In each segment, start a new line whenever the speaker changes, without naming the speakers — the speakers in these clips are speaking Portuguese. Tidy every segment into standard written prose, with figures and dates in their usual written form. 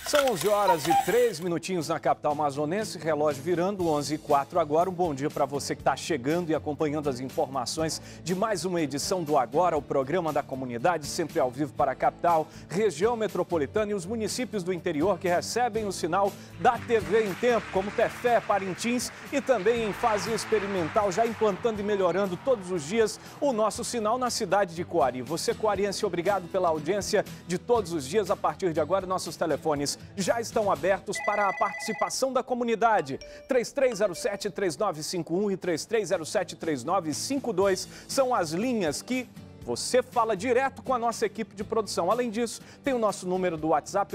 São 11 horas e 3 minutinhos na capital amazonense, relógio virando 11h04 agora. Um bom dia para você que está chegando e acompanhando as informações de mais uma edição do Agora, o programa da comunidade, sempre ao vivo para a capital, região metropolitana e os municípios do interior que recebem o sinal da TV em tempo, como Tefé, Parintins e também em fase experimental, já implantando e melhorando todos os dias o nosso sinal na cidade de Coari. Você, coariense, obrigado pela audiência de todos os dias. A partir de agora, nossos telefones já estão abertos para a participação da comunidade. 3307-3951 e 3307-3952 são as linhas que você fala direto com a nossa equipe de produção. Além disso, tem o nosso número do WhatsApp, o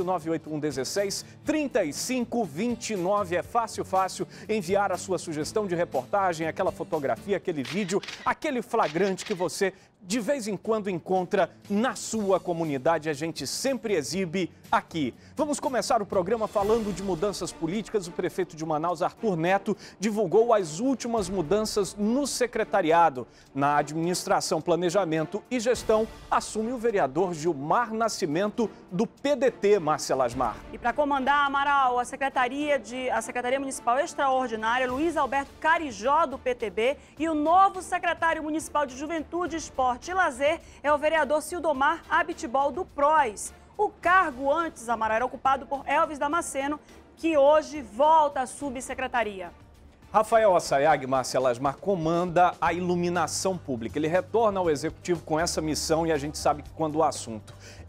981-16-3529. É fácil enviar a sua sugestão de reportagem, aquela fotografia, aquele vídeo, aquele flagrante que você de vez em quando encontra na sua comunidade. A gente sempre exibe aqui. Vamos começar o programa falando de mudanças políticas. O prefeito de Manaus, Arthur Neto, divulgou as últimas mudanças no secretariado. Na administração, planejamento e gestão, assume o vereador Gilmar Nascimento, do PDT, Márcia Lasmar.
E para comandar, Amaral, a Secretaria Municipal Extraordinária, Luiz Alberto Carijó, do PTB, e o novo secretário municipal de Juventude, Esporte e Lazer é o vereador Sildomar Abitbol, do PROS. O cargo antes, Amaral, era ocupado por Elvis Damasceno, que hoje volta à subsecretaria.
Rafael Assayag, Márcia Lasmar, comanda a iluminação pública. Ele retorna ao executivo com essa missão e a gente sabe que quando o assunto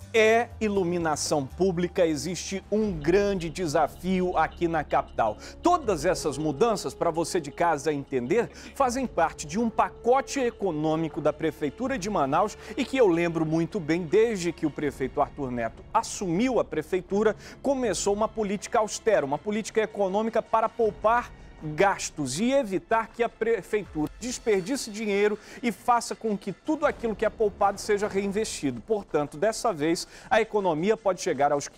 é iluminação pública, existe um grande desafio aqui na capital. Todas essas mudanças, para você de casa entender, fazem parte de um pacote econômico da Prefeitura de Manaus e que eu lembro muito bem, desde que o prefeito Arthur Neto assumiu a prefeitura, começou uma política austera, uma política econômica para poupar gastos e evitar que a prefeitura desperdice dinheiro e faça com que tudo aquilo que é poupado seja reinvestido. Portanto, dessa vez, a economia pode chegar aos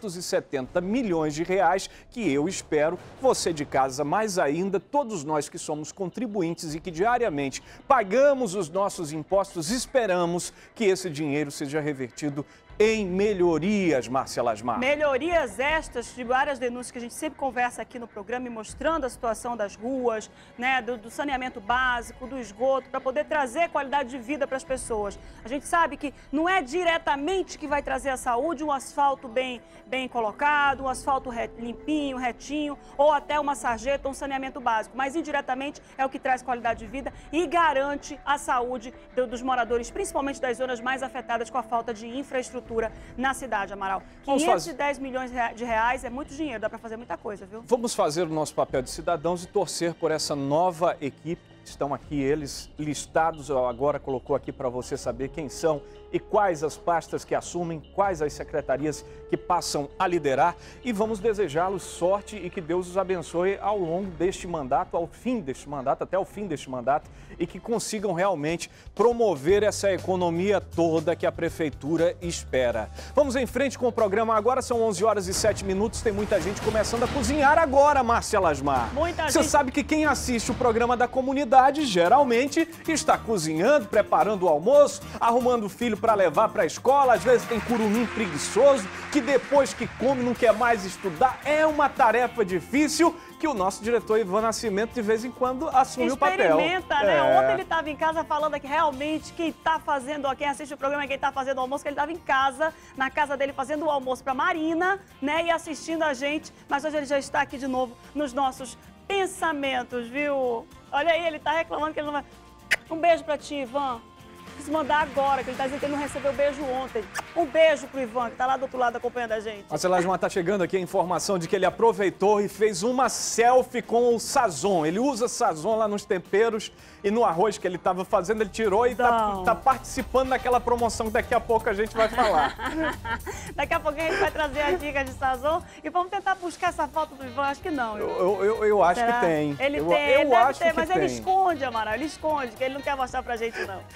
570 milhões de reais, que eu espero, você de casa, mais ainda, todos nós que somos contribuintes e que diariamente pagamos os nossos impostos, esperamos que esse dinheiro seja revertido em melhorias, Márcia Lasmar.
Melhorias estas de várias denúncias que a gente sempre conversa aqui no programa, e mostrando a situação das ruas, né, do saneamento básico, do esgoto, para poder trazer qualidade de vida para as pessoas. A gente sabe que não é diretamente que vai trazer a saúde um asfalto bem colocado, um asfalto limpinho, retinho, ou até uma sarjeta, um saneamento básico, mas indiretamente é o que traz qualidade de vida e garante a saúde dos moradores, principalmente das zonas mais afetadas com a falta de infraestrutura na cidade, Amaral. 510 milhões de reais é muito dinheiro, dá para fazer muita coisa, viu?
Vamos fazer o nosso papel de cidadãos e torcer por essa nova equipe. Estão aqui eles listados, eu agora colocou aqui para você saber quem são e quais as pastas que assumem, quais as secretarias que passam a liderar, e vamos desejá-los sorte e que Deus os abençoe ao longo deste mandato, ao fim deste mandato, até o fim deste mandato, e que consigam realmente promover essa economia toda que a prefeitura espera. Vamos em frente com o programa agora, são 11 horas e 7 minutos, tem muita gente começando a cozinhar agora, Márcia Lasmar. Você sabe que quem assiste o programa da comunidade geralmente está cozinhando, preparando o almoço, arrumando o filho para levar para a escola, às vezes tem curumim preguiçoso, que depois que come não quer mais estudar. É uma tarefa difícil que o nosso diretor Ivan Nascimento de vez em quando assume o papel.
Experimenta, né? Ontem ele estava em casa falando aqui realmente quem assiste o programa, quem está fazendo o almoço, que ele estava em casa, na casa dele fazendo o almoço para Marina, né? E assistindo a gente, mas hoje ele já está aqui de novo nos nossos pensamentos, viu? Olha aí, ele está reclamando que ele não vai... Um beijo para ti, Ivan. Quis mandar agora, que ele está dizendo que ele não recebeu beijo ontem. Um beijo pro Ivan, que está lá do outro lado acompanhando a gente.
Marcia Lasmar, está chegando aqui a informação de que ele aproveitou e fez uma selfie com o Sazon. Ele usa Sazon lá nos temperos e no arroz que ele estava fazendo, ele tirou e está participando daquela promoção que daqui a pouco a gente vai falar.
Daqui a pouco a gente vai trazer as dicas de Sazon e vamos tentar buscar essa foto do Ivan. Acho que não.
Eu acho que tem.
Ele tem, ele deve ter, mas ele esconde, Amaral, ele esconde, que ele não quer mostrar pra gente, não.
Olha,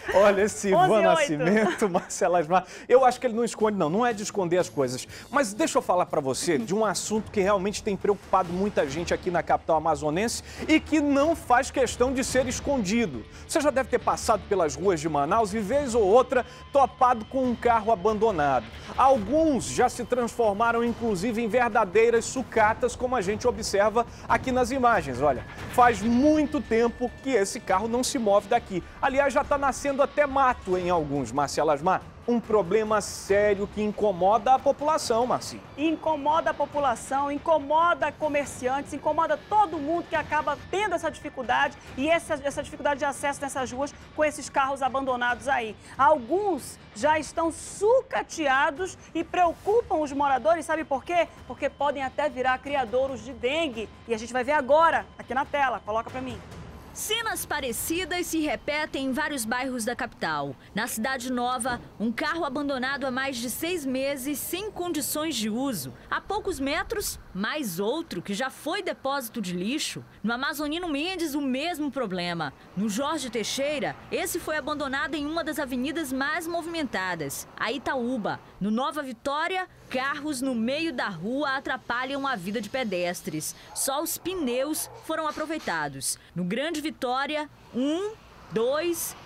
esse Ivan Nascimento, Marcela Asmar, eu acho que ele não esconde, não é de esconder as coisas. Mas deixa eu falar para você de um assunto que realmente tem preocupado muita gente aqui na capital amazonense e que não faz questão de ser escondido. Você já deve ter passado pelas ruas de Manaus e, vez ou outra, topado com um carro abandonado. Alguns já se transformaram, inclusive, em verdadeiras sucatas, como a gente observa aqui nas imagens. Olha, faz muito tempo que esse carro não se move daqui. Aliás, já está nascendo até mato em alguns, Marcela Asmar. Um problema sério que incomoda a população, Marci.
Incomoda a população, incomoda comerciantes, incomoda todo mundo que acaba tendo essa dificuldade e essa dificuldade de acesso nessas ruas com esses carros abandonados aí. Alguns já estão sucateados e preocupam os moradores, sabe por quê? Porque podem até virar criadouros de dengue. E a gente vai ver agora, aqui na tela. Coloca pra mim.
Cenas parecidas se repetem em vários bairros da capital. Na Cidade Nova, um carro abandonado há mais de 6 meses, sem condições de uso. A poucos metros, mais outro que já foi depósito de lixo. No Amazonino Mendes, o mesmo problema. No Jorge Teixeira, esse foi abandonado em uma das avenidas mais movimentadas, a Itaúba. No Nova Vitória, carros no meio da rua atrapalham a vida de pedestres. Só os pneus foram aproveitados. No Grande Vitória, 1, 2,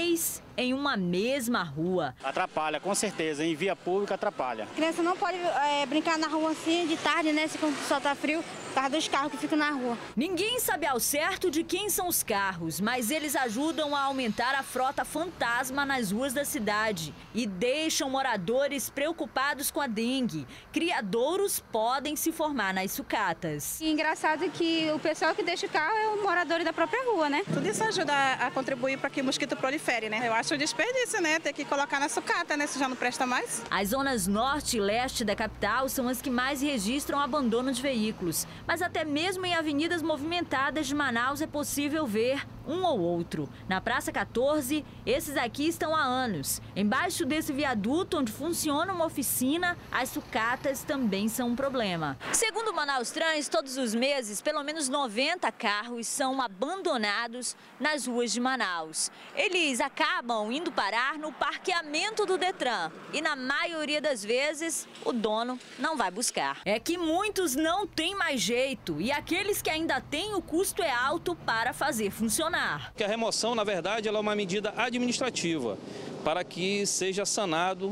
3 em uma mesma rua.
Atrapalha, com certeza. Em via pública atrapalha.
A criança não pode brincar na rua assim de tarde, né? Se quando o sol tá frio, por causa dos carros que ficam na rua.
Ninguém sabe ao certo de quem são os carros, mas eles ajudam a aumentar a frota fantasma nas ruas da cidade e deixam moradores preocupados com a dengue. Criadouros podem se formar nas sucatas.
E engraçado que o pessoal que deixa o carro é o morador da própria rua, né?
Tudo isso ajuda a contribuir para que o mosquito prolifere, né? Eu acho um desperdício, né? Ter que colocar na sucata, né? Se já não presta mais.
As zonas norte e leste da capital são as que mais registram abandono de veículos. Mas até mesmo em avenidas movimentadas de Manaus é possível ver um ou outro. Na Praça 14, esses aqui estão há anos. Embaixo desse viaduto onde funciona uma oficina, as sucatas também são um problema. Segundo o Manaus Trans, todos os meses, pelo menos 90 carros são abandonados nas ruas de Manaus. Eles acabam indo parar no parqueamento do Detran e, na maioria das vezes, o dono não vai buscar. É que muitos não têm mais jeito e aqueles que ainda têm, o custo é alto para fazer funcionar.
A remoção, na verdade, ela é uma medida administrativa para que seja sanado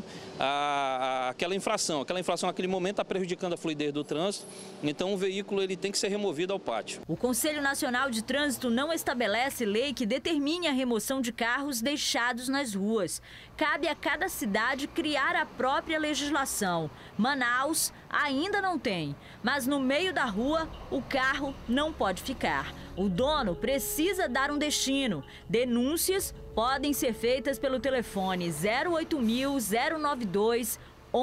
aquela infração. Aquela infração naquele momento está prejudicando a fluidez do trânsito, então o veículo ele tem que ser removido ao pátio.
O Conselho Nacional de Trânsito não estabelece lei que determine a remoção de carros deixados nas ruas. Cabe a cada cidade criar a própria legislação. Manaus ainda não tem, mas no meio da rua o carro não pode ficar. O dono precisa dar um destino. Denúncias podem ser feitas pelo telefone 08.000 092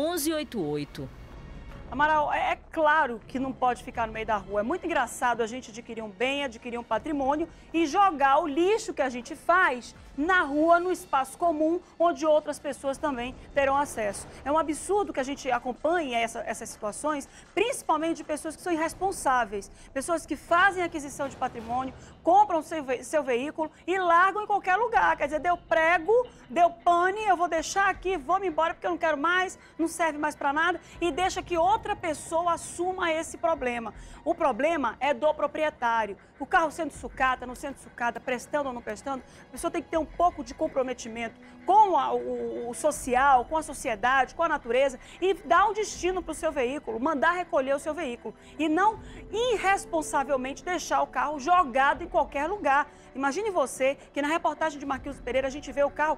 1188.
Amaral, é claro que não pode ficar no meio da rua. É muito engraçado a gente adquirir um bem, adquirir um patrimônio e jogar o lixo que a gente faz na rua, no espaço comum, onde outras pessoas também terão acesso. É um absurdo que a gente acompanhe essas situações, principalmente de pessoas que são irresponsáveis, pessoas que fazem aquisição de patrimônio, compram seu veículo e largam em qualquer lugar. Quer dizer, deu prego, deu pane, eu vou deixar aqui, vou me embora porque eu não quero mais, não serve mais para nada, e deixa que outra pessoa assuma esse problema. O problema é do proprietário. O carro sendo sucata, não sendo sucata, prestando ou não prestando, a pessoa tem que ter um pouco de comprometimento com o social, com a sociedade, com a natureza e dar um destino para o seu veículo, mandar recolher o seu veículo e não irresponsavelmente deixar o carro jogado em qualquer lugar. Imagine você que na reportagem de Marquinhos Pereira a gente vê o carro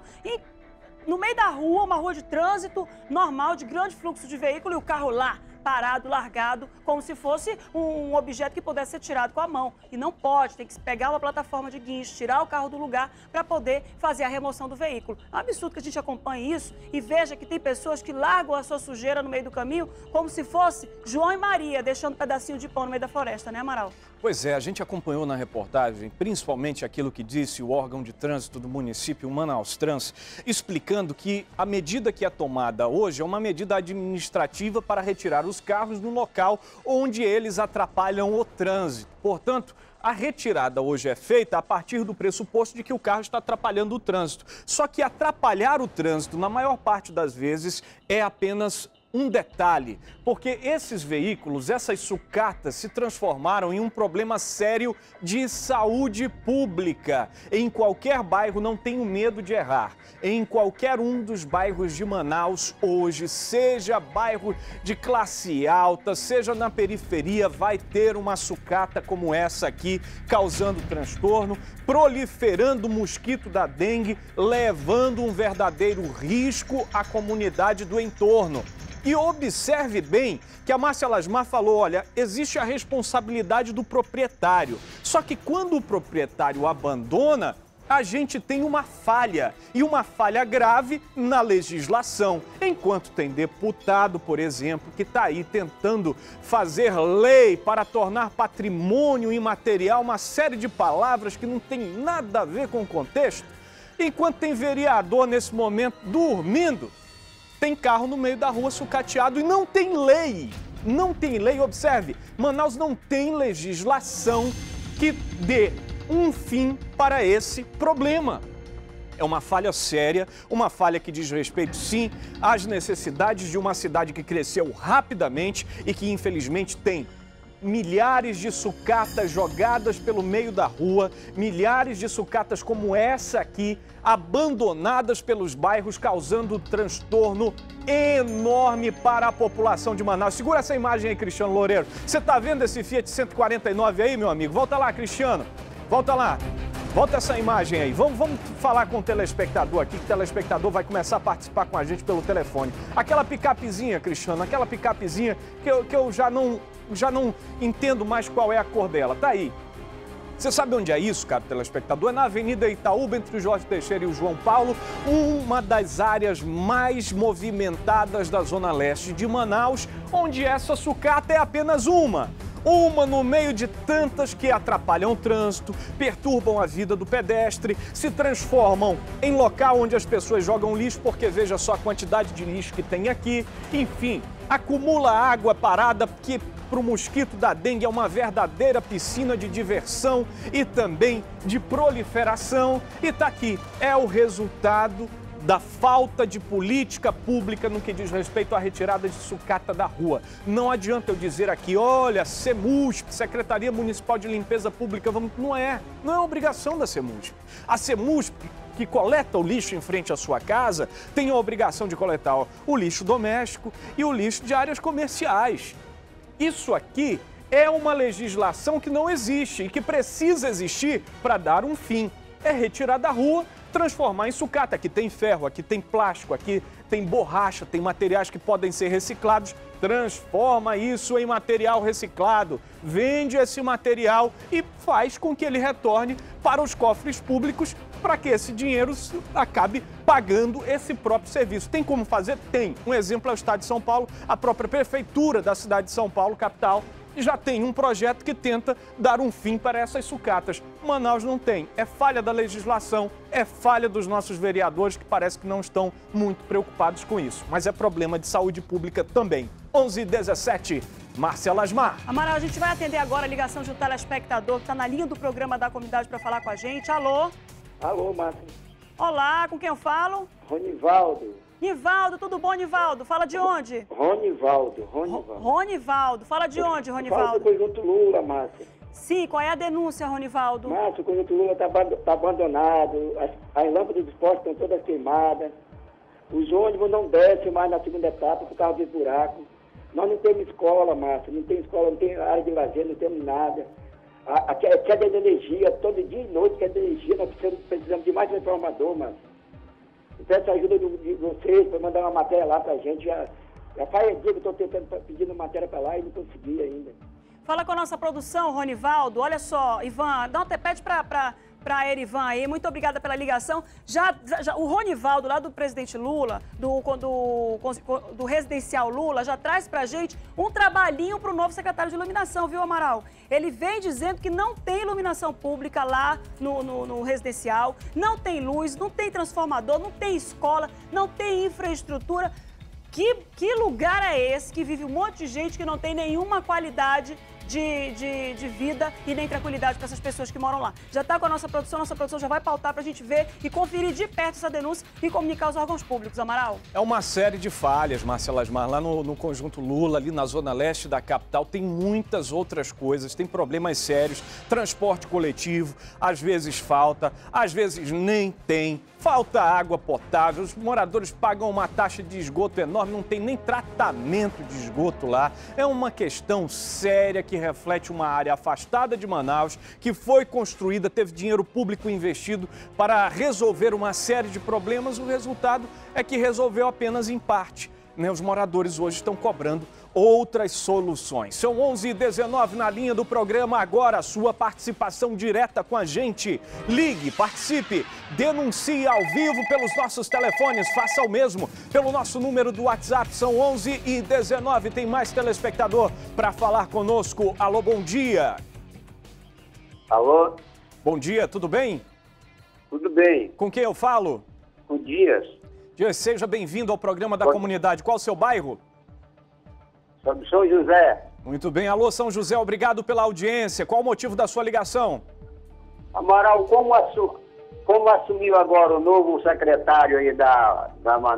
no meio da rua, uma rua de trânsito normal, de grande fluxo de veículo e o carro lá, parado, largado, como se fosse um objeto que pudesse ser tirado com a mão. E não pode, tem que pegar uma plataforma de guincho, tirar o carro do lugar para poder fazer a remoção do veículo. É um absurdo que a gente acompanhe isso e veja que tem pessoas que largam a sua sujeira no meio do caminho como se fosse João e Maria, deixando um pedacinho de pão no meio da floresta, né, Amaral?
Pois é, a gente acompanhou na reportagem, principalmente aquilo que disse o órgão de trânsito do município, o Manaus Trans, explicando que a medida que é tomada hoje é uma medida administrativa para retirar os carros no local onde eles atrapalham o trânsito. Portanto, A retirada hoje é feita a partir do pressuposto de que o carro está atrapalhando o trânsito. Só que atrapalhar o trânsito, na maior parte das vezes, é apenas um detalhe, porque esses veículos, essas sucatas, se transformaram em um problema sério de saúde pública. Em qualquer bairro, não tenho medo de errar, em qualquer um dos bairros de Manaus hoje, seja bairro de classe alta, seja na periferia, vai ter uma sucata como essa aqui, causando transtorno, proliferando o mosquito da dengue, levando um verdadeiro risco à comunidade do entorno. E observe bem que a Márcia Lasmar falou, olha, existe a responsabilidade do proprietário. Só que quando o proprietário abandona, a gente tem uma falha, e uma falha grave na legislação. Enquanto tem deputado, por exemplo, que está aí tentando fazer lei para tornar patrimônio imaterial uma série de palavras que não tem nada a ver com o contexto, enquanto tem vereador nesse momento dormindo, tem carro no meio da rua sucateado e não tem lei. Não tem lei, observe, Manaus não tem legislação que dê um fim para esse problema. É uma falha séria, uma falha que diz respeito, sim, às necessidades de uma cidade que cresceu rapidamente e que, infelizmente, tem milhares de sucatas jogadas pelo meio da rua, milhares de sucatas como essa aqui, abandonadas pelos bairros, causando transtorno enorme para a população de Manaus. Segura essa imagem aí, Cristiano Loureiro. Você tá vendo esse Fiat 149 aí, meu amigo? Volta lá, Cristiano. Volta lá. Volta essa imagem aí. Vamos falar com o telespectador aqui, que o telespectador vai começar a participar com a gente pelo telefone. Aquela picapezinha, Cristiano, aquela picapezinha que eu já não entendo mais qual é a cor dela. Tá aí. Você sabe onde é isso, cara, telespectador? É na Avenida Itaúba, entre o Jorge Teixeira e o João Paulo, uma das áreas mais movimentadas da Zona Leste de Manaus, onde essa sucata é apenas uma no meio de tantas que atrapalham o trânsito, perturbam a vida do pedestre, se transformam em local onde as pessoas jogam lixo, porque veja só a quantidade de lixo que tem aqui, enfim, acumula água parada, que para o mosquito da dengue é uma verdadeira piscina de diversão e também de proliferação. E tá aqui, é o resultado da falta de política pública no que diz respeito à retirada de sucata da rua. Não adianta eu dizer aqui, olha, CEMUSP, Secretaria Municipal de Limpeza Pública, não é obrigação da CEMUSP. A CEMUSP, que coleta o lixo em frente à sua casa, tem a obrigação de coletar o lixo doméstico e o lixo de áreas comerciais. Isso aqui é uma legislação que não existe e que precisa existir para dar um fim. É retirar da rua, transformar em sucata. Aqui tem ferro, aqui tem plástico, aqui tem borracha, tem materiais que podem ser reciclados. Transforma isso em material reciclado, vende esse material e faz com que ele retorne para os cofres públicos para que esse dinheiro acabe pagando esse próprio serviço. Tem como fazer? Tem. Um exemplo é o Estado de São Paulo, a própria Prefeitura da cidade de São Paulo, capital, já tem um projeto que tenta dar um fim para essas sucatas. Manaus não tem. É falha da legislação, é falha dos nossos vereadores que parece que não estão muito preocupados com isso. Mas é problema de saúde pública também. 11h17, Márcia Lasmar.
Amaral, a gente vai atender agora a ligação de um telespectador que está na linha do programa da comunidade para falar com a gente. Alô?
Alô, Márcia.
Olá, com quem eu falo?
Ronivaldo.
Nivaldo, tudo bom, Nivaldo? Fala de onde?
Ronivaldo.
Ronivaldo. Fala de onde, Ronivaldo?
Fala do Conjunto Lula, Márcia.
Sim, qual é a denúncia, Ronivaldo?
Márcia, o Conjunto Lula está abandonado, as lâmpadas dos postos estão todas queimadas, os ônibus não descem mais na segunda etapa por causa dos buracos. Nós não temos escola, Márcia, não tem escola, não tem área de lazer, não temos nada. A queda de energia, todo dia e noite queda de energia, nós precisamos de mais um informador, Márcia. Peço a ajuda de vocês para mandar uma matéria lá para a gente. Já faz dia que eu estou pedindo matéria para lá e não consegui ainda.
Fala com a nossa produção, Ronivaldo. Olha só, Ivan, dá um pede para Erivan aí. Muito obrigada pela ligação. O Ronivaldo, lá do presidente Lula, do residencial Lula, já traz para a gente um trabalhinho para o novo secretário de iluminação, viu, Amaral? Ele vem dizendo que não tem iluminação pública lá no residencial, não tem luz, não tem transformador, não tem escola, não tem infraestrutura. Que lugar é esse que vive um monte de gente que não tem nenhuma qualidade de vida e nem tranquilidade para essas pessoas que moram lá. Já está com a nossa produção já vai pautar para a gente ver e conferir de perto essa denúncia e comunicar aos órgãos públicos, Amaral.
É uma série de falhas, Márcia Lasmar, lá no Conjunto Lula, ali na zona leste da capital, tem muitas outras coisas, tem problemas sérios, transporte coletivo, às vezes falta, às vezes nem tem, falta água potável, os moradores pagam uma taxa de esgoto enorme, não tem nem tratamento de esgoto lá. É uma questão séria que reflete uma área afastada de Manaus, que foi construída, teve dinheiro público investido para resolver uma série de problemas. O resultado é que resolveu apenas em parte. Os moradores hoje estão cobrando outras soluções. São 11h19 na linha do programa. Agora, a sua participação direta com a gente. Ligue, participe, denuncie ao vivo pelos nossos telefones. Faça o mesmo pelo nosso número do WhatsApp. São 11h19. Tem mais telespectador para falar conosco. Alô, bom dia.
Alô?
Bom dia, tudo bem?
Tudo bem.
Com quem eu falo?
Com Dias.
Dias, seja bem-vindo ao programa da comunidade. Qual o seu bairro?
São José.
Muito bem. Alô, São José, obrigado pela audiência. Qual o motivo da sua ligação?
Amaral, como assumiu agora o novo secretário aí da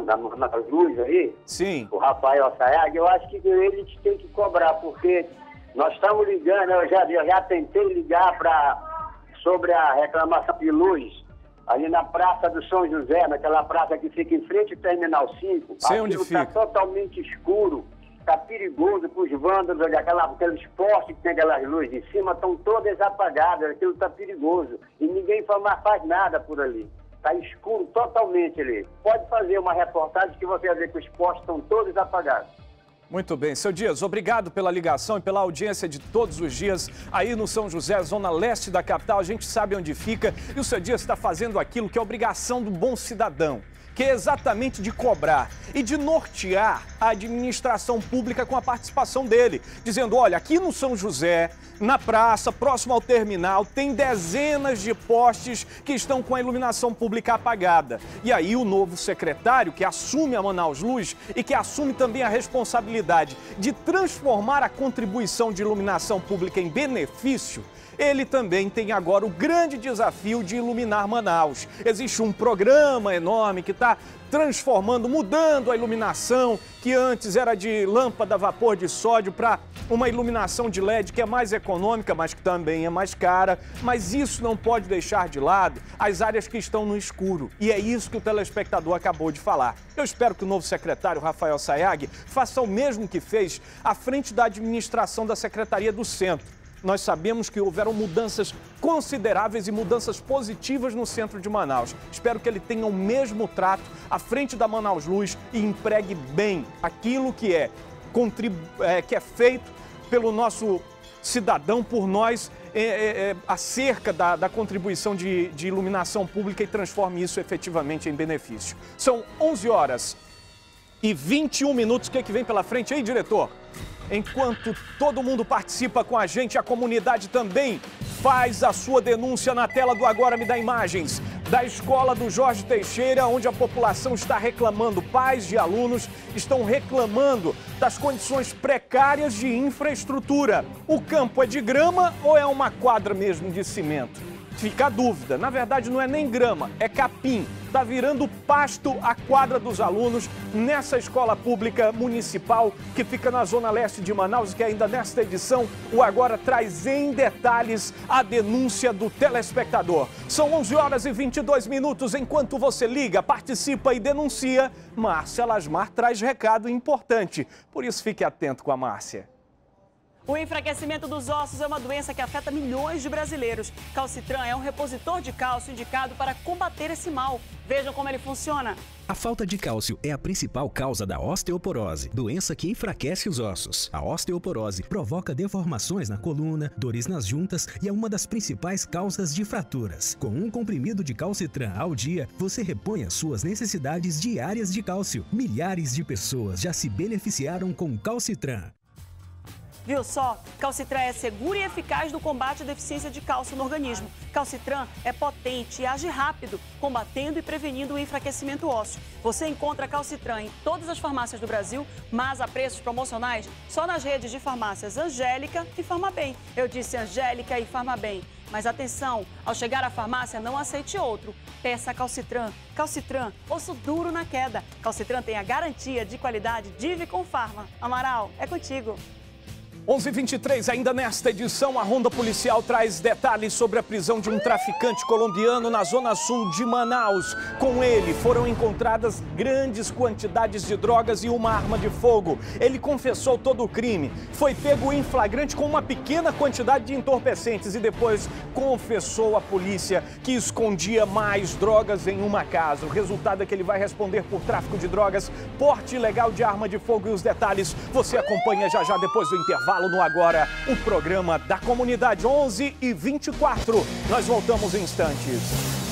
Luz aí?
Sim.
O Rafael Sayag, eu acho que ele tem que cobrar, porque nós estamos ligando, eu já tentei ligar sobre a reclamação de luz ali na Praça do São José, naquela praça que fica em frente ao Terminal 5.
Sei onde fica.
Está totalmente escuro. Está perigoso para os vândalos, aqueles postes que tem aquelas luzes de cima, estão todas apagadas, aquilo está perigoso. E ninguém faz nada por ali. Está escuro totalmente ali. Pode fazer uma reportagem que você vai ver que os postes estão todos apagados.
Muito bem. Seu Dias, obrigado pela ligação e pela audiência de todos os dias aí no São José, zona leste da capital. A gente sabe onde fica e o seu Dias está fazendo aquilo que é obrigação do bom cidadão, que é exatamente de cobrar e de nortear a administração pública com a participação dele, dizendo, olha, aqui no São José, na praça, próximo ao terminal, tem dezenas de postes que estão com a iluminação pública apagada. E aí o novo secretário, que assume a Manaus Luz e que assume também a responsabilidade de transformar a contribuição de iluminação pública em benefício, ele também tem agora o grande desafio de iluminar Manaus. Existe um programa enorme que está transformando, mudando a iluminação, que antes era de lâmpada a vapor de sódio, para uma iluminação de LED que é mais econômica, mas que também é mais cara. Mas isso não pode deixar de lado as áreas que estão no escuro. E é isso que o telespectador acabou de falar. Eu espero que o novo secretário, Rafael Sayag, faça o mesmo que fez à frente da administração da Secretaria do Centro. Nós sabemos que houveram mudanças consideráveis e mudanças positivas no centro de Manaus. Espero que ele tenha o mesmo trato à frente da Manaus Luz e empregue bem aquilo que é feito pelo nosso cidadão, por nós, acerca da contribuição de iluminação pública e transforme isso efetivamente em benefício. São 11h21. O que vem pela frente aí, diretor? Enquanto todo mundo participa com a gente, a comunidade também faz a sua denúncia na tela do Agora Me Dá Imagens, da escola do Jorge Teixeira, onde a população está reclamando, pais de alunos estão reclamando das condições precárias de infraestrutura. O campo é de grama ou é uma quadra mesmo de cimento? Fica a dúvida. Na verdade, não é nem grama, é capim. Está virando pasto a quadra dos alunos nessa escola pública municipal que fica na zona leste de Manaus, que ainda nesta edição o Agora traz em detalhes a denúncia do telespectador. São 11h22. Enquanto você liga, participa e denuncia, Márcia Lasmar traz recado importante. Por isso, fique atento com a Márcia.
O enfraquecimento dos ossos é uma doença que afeta milhões de brasileiros. Calcitran é um repositor de cálcio indicado para combater esse mal. Vejam como ele funciona.
A falta de cálcio é a principal causa da osteoporose, doença que enfraquece os ossos. A osteoporose provoca deformações na coluna, dores nas juntas e é uma das principais causas de fraturas. Com um comprimido de Calcitran ao dia, você repõe as suas necessidades diárias de cálcio. Milhares de pessoas já se beneficiaram com Calcitran.
Viu só? Calcitran é seguro e eficaz no combate à deficiência de cálcio no organismo. Calcitran é potente e age rápido, combatendo e prevenindo o enfraquecimento ósseo. Você encontra Calcitran em todas as farmácias do Brasil, mas a preços promocionais só nas redes de farmácias Angélica e Farmabem. Eu disse Angélica e Farmabem. Mas atenção, ao chegar à farmácia, não aceite outro. Peça Calcitran. Calcitran, osso duro na queda. Calcitran tem a garantia de qualidade Dive com Farma. Amaral, é contigo.
11h23, ainda nesta edição, a Ronda Policial traz detalhes sobre a prisão de um traficante colombiano na zona sul de Manaus. Com ele foram encontradas grandes quantidades de drogas e uma arma de fogo. Ele confessou todo o crime, foi pego em flagrante com uma pequena quantidade de entorpecentes e depois confessou à polícia que escondia mais drogas em uma casa. O resultado é que ele vai responder por tráfico de drogas, porte ilegal de arma de fogo e os detalhes você acompanha já depois do intervalo. No Agora, o programa da comunidade 11h24. Nós voltamos em instantes.